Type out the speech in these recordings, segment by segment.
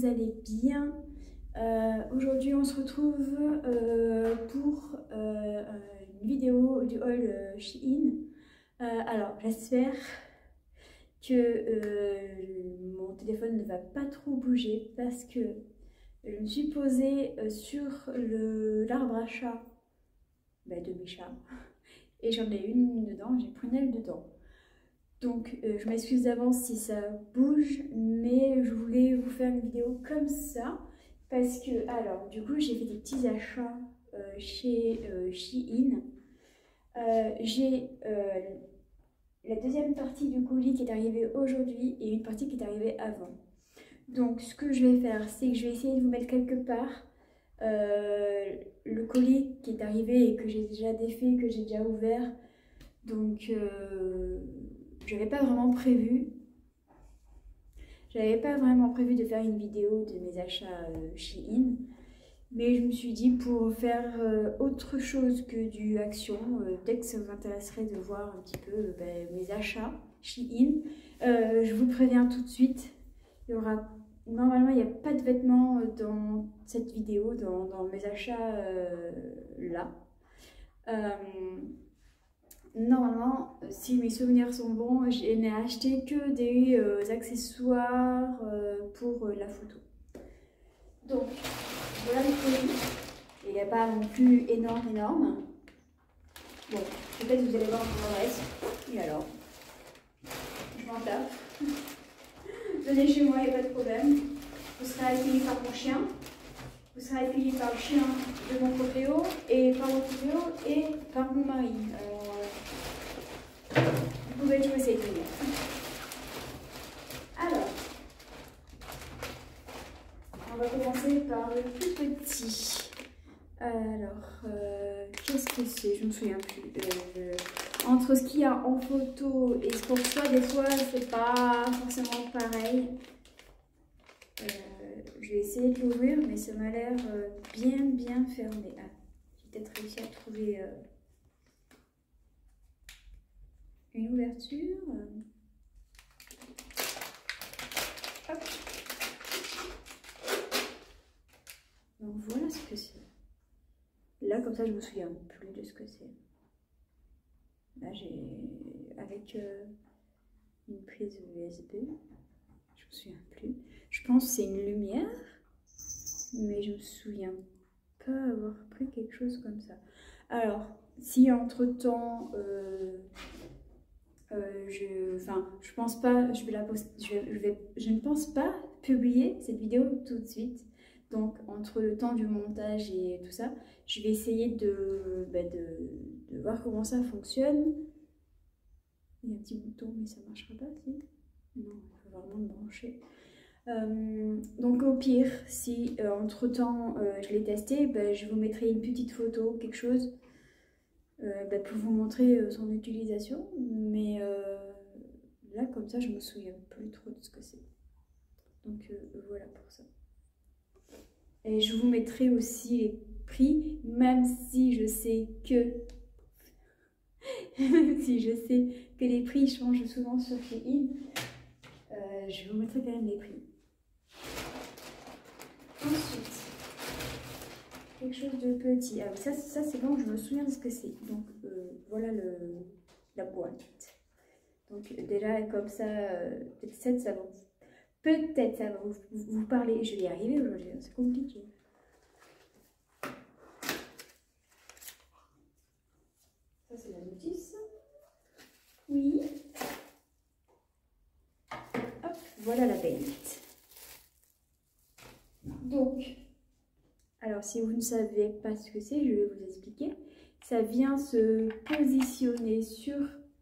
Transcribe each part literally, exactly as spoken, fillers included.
vous allez bien. Euh, Aujourd'hui on se retrouve euh, pour euh, une vidéo du haul euh, Shein. Euh, alors j'espère que euh, mon téléphone ne va pas trop bouger parce que je me suis posée euh, sur l'arbre à chat bah, de mes chats et j'en ai une dedans, j'ai pris une aile dedans. Donc euh, je m'excuse d'avance si ça bouge, mais je voulais vous faire une vidéo comme ça parce que, alors du coup j'ai fait des petits achats euh, chez euh, Shein. Euh, j'ai euh, la deuxième partie du colis qui est arrivée aujourd'hui et une partie qui est arrivée avant. Donc ce que je vais faire, c'est que je vais essayer de vous mettre quelque part euh, le colis qui est arrivé et que j'ai déjà défait, que j'ai déjà ouvert. Donc euh, j'avais pas vraiment prévu. J'avais pas vraiment prévu de faire une vidéo de mes achats euh, Shein. Mais je me suis dit pour faire euh, autre chose que du Action, euh, peut-être que ça vous intéresserait de voir un petit peu euh, ben, mes achats Shein. Euh, je vous préviens tout de suite, il y aura normalement il n'y a pas de vêtements dans cette vidéo, dans, dans mes achats euh, là. Euh, Normalement, si mes souvenirs sont bons, je n'ai acheté que des euh, accessoires euh, pour euh, la photo. Donc, voilà le colis. Il n'est pas non plus énorme, énorme. Bon, peut-être vous allez voir comment le reste. Et alors, je m'en tape. Venez chez moi, il n'y a pas de problème. Vous serez accueilli par mon chien. Vous serez accueilli par le chien de mon proprio et par mon proprio et par mon mari. Alors, vous pouvez toujours essayer de venir. Alors, on va commencer par le plus petit. Alors, euh, qu'est-ce que c'est? Je me souviens plus. Euh, entre ce qu'il y a en photo et ce qu'on reçoit, des fois, c'est pas forcément pareil. Euh, je vais essayer de l'ouvrir, mais ça m'a l'air euh, bien, bien fermé. Ah, j'ai peut-être réussi à trouver euh, une ouverture. Hop. Donc voilà ce que c'est. Là, comme ça, je me souviens plus de ce que c'est. Là, j'ai avec euh, une prise U S B. Je me souviens plus. Je pense que c'est une lumière, mais je me souviens pas avoir pris quelque chose comme ça. Alors, si entre temps, euh, euh, je, enfin, je pense pas, je vais la poster, je, je vais, je ne pense pas publier cette vidéo tout de suite. Donc, entre le temps du montage et tout ça, je vais essayer de, bah, de, de voir comment ça fonctionne. Il y a un petit bouton, mais ça ne marchera pas, si? Non, il faut vraiment le brancher. Euh, donc, au pire, si euh, entre temps euh, je l'ai testé, bah, je vous mettrai une petite photo, quelque chose, euh, bah, pour vous montrer euh, son utilisation. Mais euh, là, comme ça, je me souviens plus trop de ce que c'est. Donc, euh, voilà pour ça. Et je vous mettrai aussi les prix, même si je sais que même si je sais que les prix changent souvent sur Shein, euh, je vous mettrai quand même les prix. Ensuite, quelque chose de petit. Ah oui, ça, ça c'est bon, je me souviens de ce que c'est. Donc euh, voilà le, la boîte. Donc déjà comme ça, euh, peut-être ça va peut-être ça va vous, vous parler. Je vais y arriver aujourd'hui, c'est compliqué. Ça c'est la notice. Oui. Hop, voilà la bête. Donc, alors si vous ne savez pas ce que c'est, je vais vous expliquer. Ça vient se positionner sur...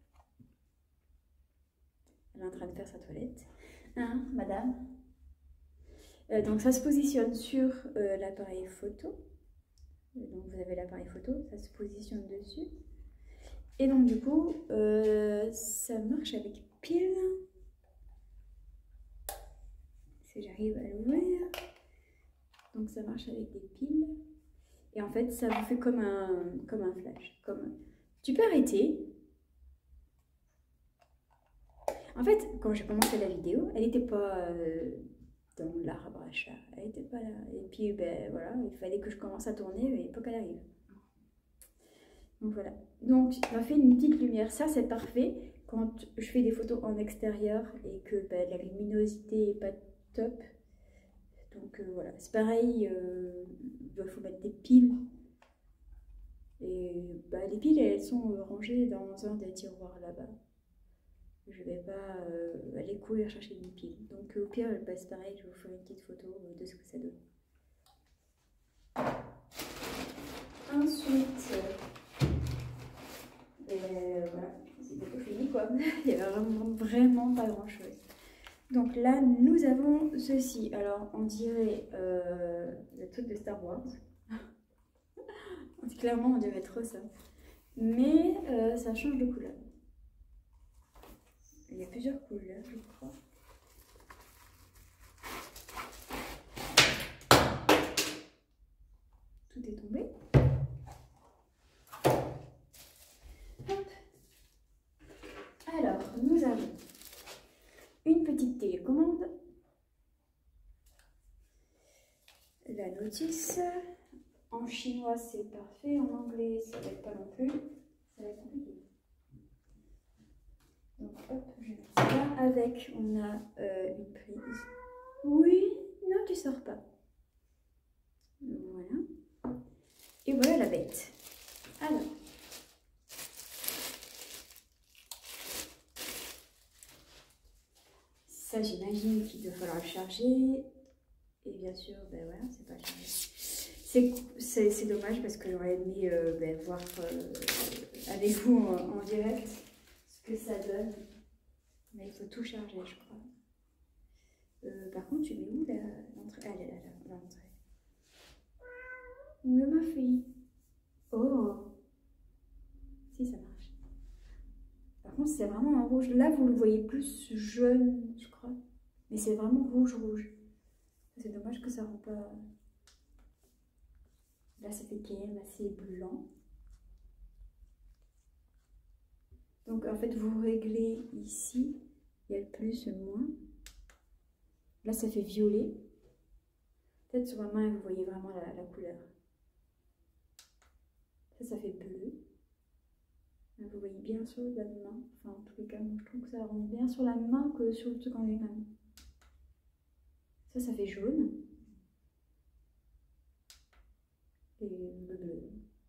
Elle est en train de faire sa toilette. Hein, madame? euh, Donc ça se positionne sur euh, l'appareil photo. Donc vous avez l'appareil photo, ça se positionne dessus. Et donc du coup, euh, ça marche avec pile. Si j'arrive à l'ouvrir. Donc ça marche avec des piles. Et en fait, ça vous fait comme un, comme un flash. Comme... Tu peux arrêter. En fait, quand j'ai commencé la vidéo, elle n'était pas... Euh, dans l'arbre à chat. Elle n'était pas là. Et puis, ben voilà, il fallait que je commence à tourner, mais pas qu'elle arrive. Donc voilà. Donc, on a fait une petite lumière. Ça, c'est parfait quand je fais des photos en extérieur et que ben, la luminosité n'est pas top. Donc euh, voilà, c'est pareil, il euh, faut mettre des piles. Et bah, les piles, elles sont rangées dans un des tiroirs là-bas. Je vais pas euh, aller courir chercher une pile. Donc au pire, bah, c'est pareil, je vous ferai une petite photo de ce que ça donne. Ensuite, euh, voilà, c'est bientôt fini quoi. Il y avait vraiment, vraiment pas grand chose. Donc là, nous avons ceci. Alors, on dirait euh, le truc de Star Wars. Clairement, on dirait trop ça. Mais euh, ça change de couleur. Il y a plusieurs couleurs, je crois. Tout est tombé. Hop. Alors, nous avons une petite télécommande. La notice. En chinois, c'est parfait. En anglais, ça va être pas non plus. Ça va être compliqué. Donc, hop, je mets ça là. Avec, on a euh, une prise. Oui, non, tu sors pas. Voilà. Et voilà la bête. Alors. Ça, j'imagine qu'il va falloir le charger. Et bien sûr, ben voilà, c'est pas chargé. C'est dommage parce que j'aurais aimé euh, ben, voir euh, avec vous en, en direct ce que ça donne. Mais il faut tout charger, je crois. Euh, par contre, tu mets où l'entrée? Ah, elle est là, là, l'entrée. Où est ma fille? Oh! Si, ça marche. Par contre, c'est vraiment un rouge. Là, vous le voyez plus jaune, je crois. Mais c'est vraiment rouge-rouge. C'est dommage que ça rend pas... Là, ça fait quand même assez blanc. Donc, en fait, vous réglez ici. Il y a le plus, le moins. Là, ça fait violet. Peut-être sur ma main, vous voyez vraiment la, la couleur. Ça, ça fait bleu. Là, vous voyez bien sur la main. Enfin, en tous les cas, moi, je trouve que ça rend bien sur la main que sur le truc en lui-même. Ça, ça fait jaune. Et le bleu.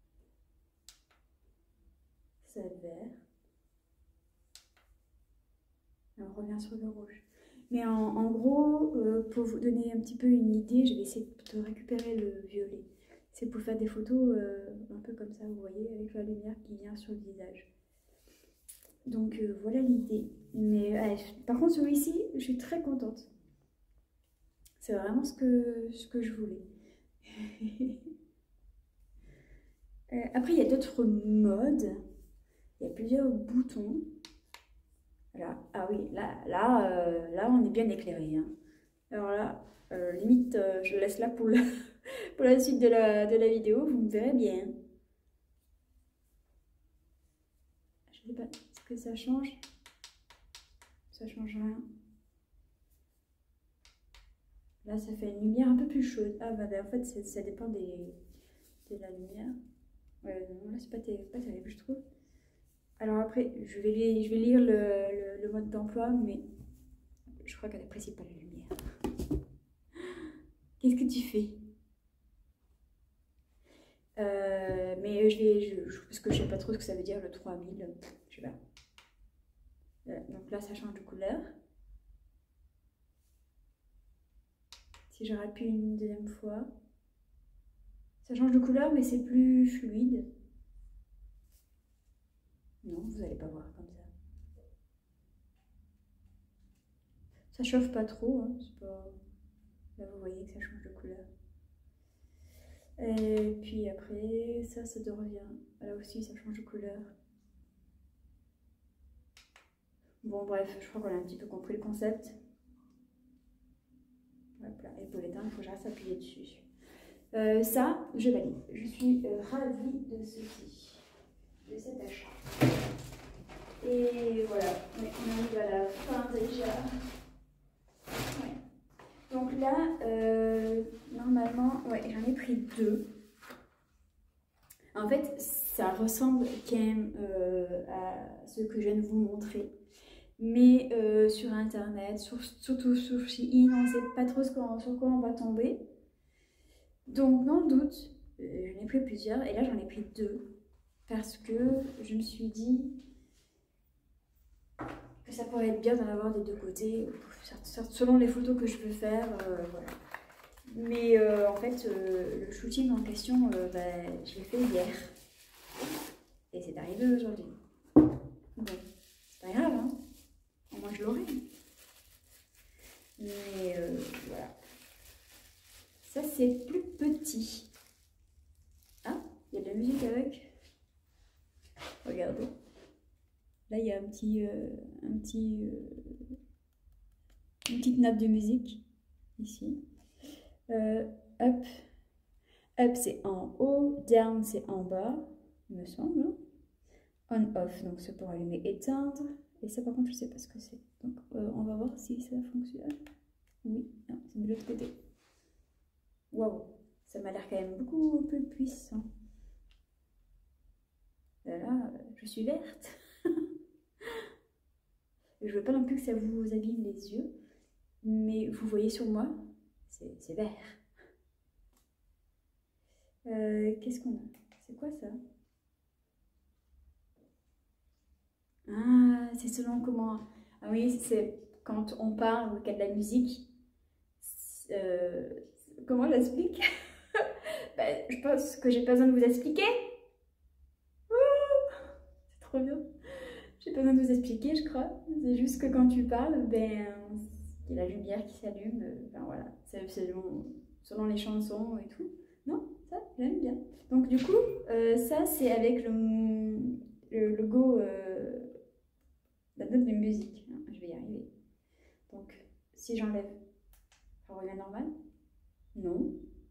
Ça vert. Et on revient sur le rouge. Mais en, en gros, euh, pour vous donner un petit peu une idée, je vais essayer de récupérer le violet. C'est pour faire des photos euh, un peu comme ça, vous voyez, avec la lumière qui vient sur le visage. Donc euh, voilà l'idée. Mais euh, par contre, celui-ci, je suis très contente. C'est vraiment ce que, ce que je voulais. euh, après, il y a d'autres modes. Il y a plusieurs boutons. Là, ah oui, là, là, euh, là, on est bien éclairé. Hein. Alors là, euh, limite, euh, je laisse là pour, le, pour la suite de la, de la vidéo. Vous me verrez bien. Je sais pas, est-ce que ça change? Ça change rien. Là, ça fait une lumière un peu plus chaude. Ah, bah, bah en fait, ça dépend des, de la lumière. Ouais, non, là, c'est pas, pas terrible, je trouve. Alors après, je vais, lire, je vais lire le, le, le mode d'emploi, mais je crois qu'elle n'apprécie pas la lumière. Qu'est-ce que tu fais? euh, Mais je vais, je, je, parce que je sais pas trop ce que ça veut dire, le trois mille, je sais pas. Voilà, donc là, ça change de couleur. Si je rappuie une deuxième fois, ça change de couleur, mais c'est plus fluide. Non, vous n'allez pas voir comme ça. Ça chauffe pas trop, hein, c'est pas... Là, vous voyez que ça change de couleur. Et puis après, ça, ça revient. Là aussi, ça change de couleur. Bon, bref, je crois qu'on a un petit peu compris le concept. Hop là, et pour l'éteindre, il faut que je reste appuyé dessus. Euh, ça, je valide. Je suis euh, ravie de ceci, de cet achat. Et voilà, ouais, on arrive à la fin déjà. Ouais. Donc là, euh, normalement, ouais, j'en ai pris deux. En fait, ça ressemble quand même euh, à ce que je viens de vous montrer. Mais euh, sur internet, sur, surtout sur Shein, on ne sait pas trop ce qu'on, sur quoi on va tomber. Donc dans le doute, euh, j'en ai pris plusieurs et là j'en ai pris deux. Parce que je me suis dit que ça pourrait être bien d'en avoir des deux côtés, selon les photos que je veux faire. Euh, voilà. Mais euh, en fait, euh, le shooting en question, euh, bah, je l'ai fait hier. Et c'est arrivé aujourd'hui. Bon, c'est pas grave, hein. Moi je l'aurai. Mais euh, voilà. Ça c'est plus petit. Ah, il y a de la musique avec. Regardez. Là il y a un petit, euh, un petit, euh, une petite note de musique ici. Euh, up, up c'est en haut, down c'est en bas, il me semble. Hein. On off, donc c'est pour allumer, éteindre. Et ça par contre je sais pas ce que c'est. Donc euh, on va voir si ça fonctionne. Oui, non, c'est de l'autre côté. Waouh, ça m'a l'air quand même beaucoup plus puissant. Là, je suis verte. Je veux pas non plus que ça vous abîme les yeux, mais vous voyez sur moi, c'est vert. Euh, Qu'est-ce qu'on a? C'est quoi ça? Ah, c'est selon comment... Ah oui, c'est quand on parle ou qu'il y a de la musique. Euh, comment j'explique? Ben, je pense que j'ai pas besoin de vous expliquer. C'est trop bien. J'ai pas besoin de vous expliquer, je crois. C'est juste que quand tu parles, ben, il y a la lumière qui s'allume. Enfin voilà, c'est selon, selon les chansons et tout. Non, ça, j'aime bien. Donc du coup, euh, ça c'est avec le, le logo, euh, la note de musique. Je vais y arriver. Donc, si j'enlève, ça revient normal? Non.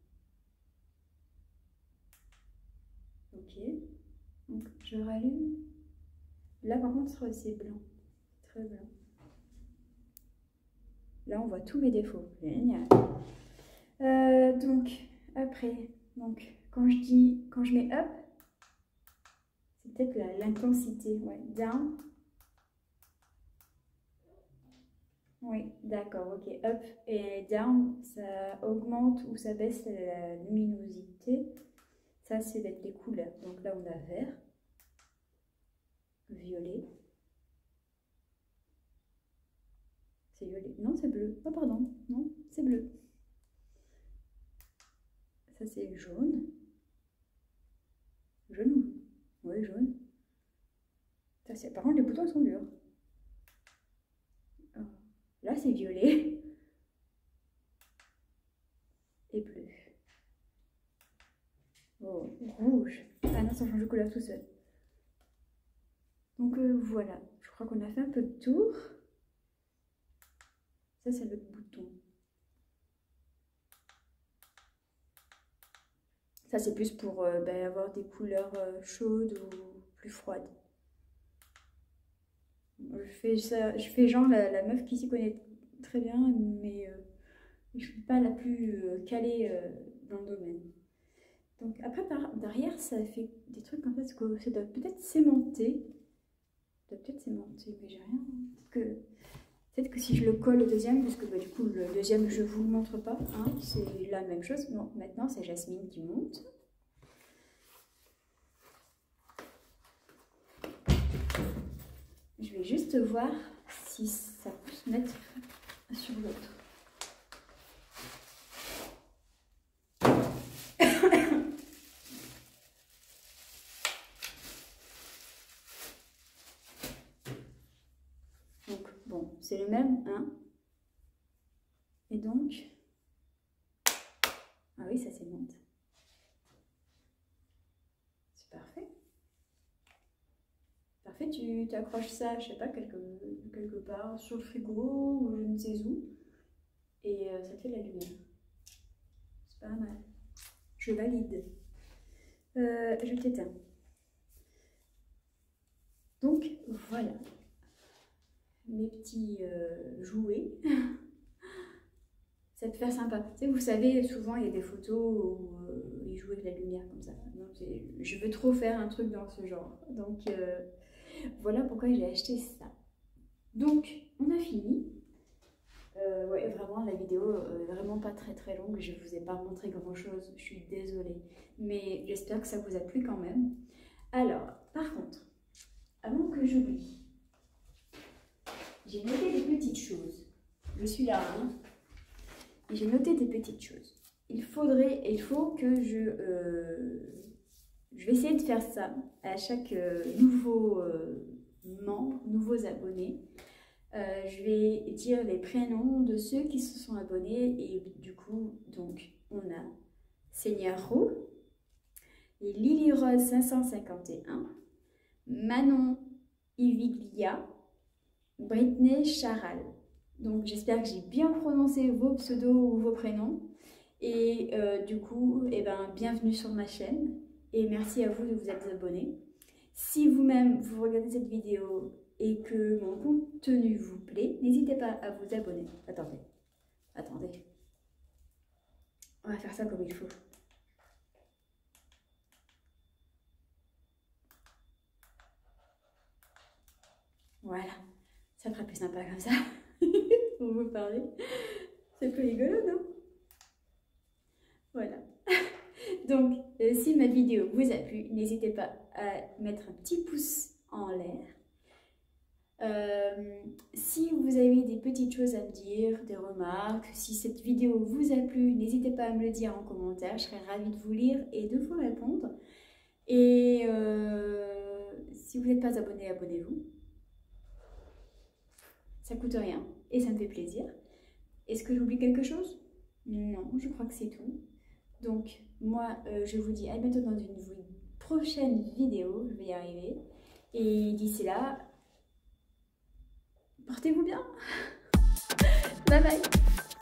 Ok. Donc, je rallume. Là, par contre, c'est blanc. Très blanc. Là, on voit tous mes défauts. Génial. Euh, donc, après, donc, quand je dis, quand je mets up, c'est peut-être l'intensité. Ouais. Down. Oui, d'accord, ok. Up et down, ça augmente ou ça baisse la luminosité. Ça, c'est d'être les couleurs. Donc là, on a vert, violet. C'est violet. Non, c'est bleu. Oh, pardon. Non, c'est bleu. Ça, c'est jaune. Jaune ou... Oui, jaune. Ça, par contre, les boutons sont durs. Oh. Là, c'est violet. Et bleu. Oh, rouge. Ah non, ça change de couleur tout seul. Donc euh, voilà, je crois qu'on a fait un peu de tour. Ça, c'est le bouton. Ça, c'est plus pour euh, ben, avoir des couleurs euh, chaudes ou plus froides. Je fais, ça, je fais genre la, la meuf qui s'y connaît très bien, mais euh, je ne suis pas la plus euh, calée euh, dans le domaine. Donc après, par derrière, ça fait des trucs comme ça, que ça doit peut-être s'aimanter. Ça doit peut-être s'aimanter, mais j'ai rien. Que... Peut-être que si je le colle au deuxième, parce que bah, du coup le deuxième je vous le montre pas, hein, c'est la même chose. Bon, maintenant c'est Jasmine qui monte. Je vais juste voir si ça peut se mettre sur l'autre. Donc bon, c'est le même, hein. Et donc, ah oui, ça s'aimente. C'est parfait. Parfait, tu t'accroches ça, je sais pas, quelque, quelque part, sur le frigo ou je ne sais où. Et euh, ça te fait la lumière. C'est pas mal. Je valide. Euh, je t'éteins. Donc voilà. Mes petits euh, jouets. ça peut faire sympa. Tu sais, vous savez, souvent il y a des photos où euh, ils jouent avec la lumière comme ça. Donc, je veux trop faire un truc dans ce genre. Donc euh, voilà pourquoi j'ai acheté ça. Donc on a fini. Euh, ouais, vraiment la vidéo euh, vraiment pas très très longue. Je vous ai pas montré grand chose. Je suis désolée. Mais j'espère que ça vous a plu quand même. Alors, par contre, avant que j'oublie, j'ai noté des petites choses. Je suis là, hein. J'ai noté des petites choses. Il faudrait, il faut que je, euh, je vais essayer de faire ça à chaque euh, nouveau euh, membre, nouveaux abonnés. Euh, je vais dire les prénoms de ceux qui se sont abonnés et du coup, donc, on a Seigneur Roux, et Lily Rose cinq cent cinquante et un, Manon Iviglia, Britney Charal. Donc j'espère que j'ai bien prononcé vos pseudos ou vos prénoms. Et euh, du coup, eh ben, bienvenue sur ma chaîne. Et merci à vous de vous être abonnés. Si vous-même vous regardez cette vidéo et que mon contenu vous plaît, n'hésitez pas à vous abonner. Attendez, attendez. On va faire ça comme il faut. Voilà, ça fera plus sympa comme ça. Pour vous parler. C'est plus rigolo, non? Voilà. Donc, euh, si ma vidéo vous a plu, n'hésitez pas à mettre un petit pouce en l'air. Euh, si vous avez des petites choses à me dire, des remarques, si cette vidéo vous a plu, n'hésitez pas à me le dire en commentaire. Je serai ravie de vous lire et de vous répondre. Et euh, si vous n'êtes pas abonné, abonnez-vous. Ça coûte rien et ça me fait plaisir. Est-ce que j'oublie quelque chose? Non, je crois que c'est tout. Donc, moi, euh, je vous dis à bientôt dans une prochaine vidéo. Je vais y arriver. Et d'ici là, portez-vous bien. Bye bye.